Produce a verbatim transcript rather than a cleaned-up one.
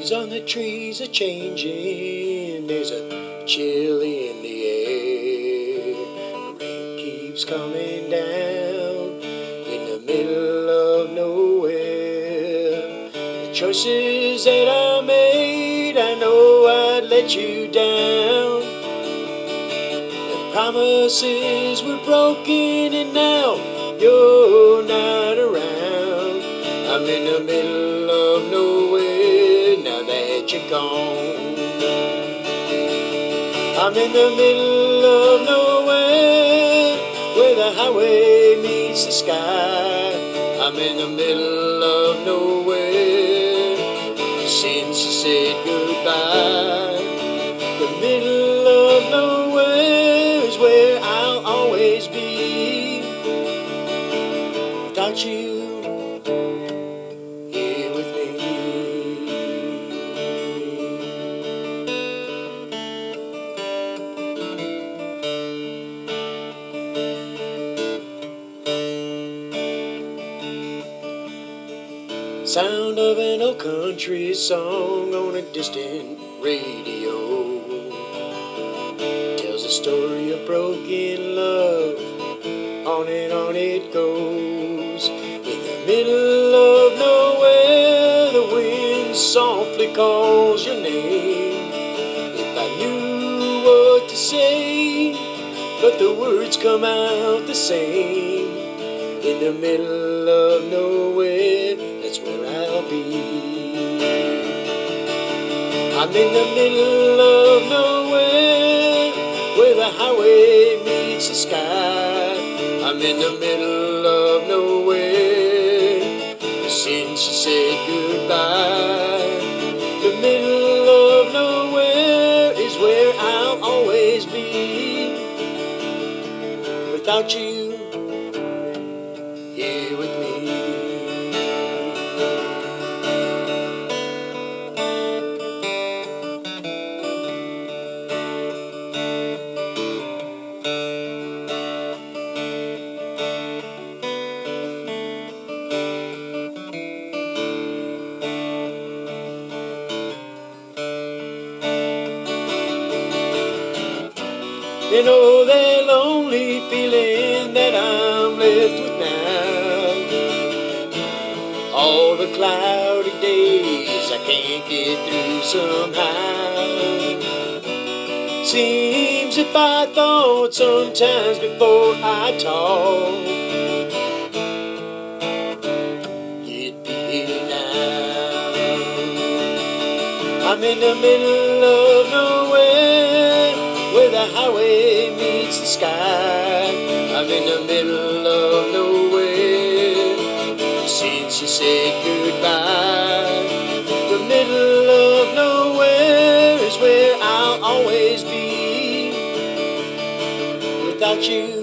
leaves on the trees are changing. There's a chill in the air. The rain keeps coming down in the middle of nowhere. The choices that I made, I know I'd let you down. The promises were broken and now you're not around. I'm in the middle of nowhere now that you're gone. I'm in the middle of nowhere where the highway meets the sky. I'm in the middle of nowhere since you said goodbye. The middle of nowhere is where I'll always be without you here with me. Sound of an old country song on a distant radio tells a story of broken love. On and on it goes. In the middle of nowhere, the wind softly calls your name. If I knew what to say, but the words come out the same. In the middle of nowhere, that's where I'll be. I'm in the middle of nowhere where the highway meets the sky. I'm in the middle of nowhere since you said goodbye. The middle of nowhere is where I'll always be without you here with me. You know that lonely feeling that I'm left with now. All the cloudy days I can't get through somehow. Seems if I thought sometimes before I talk, you'd be here now. I'm in the middle of nowhere where the highway meets the sky. I'm in the middle of nowhere since you said goodbye. The middle of nowhere is where I'll always be without you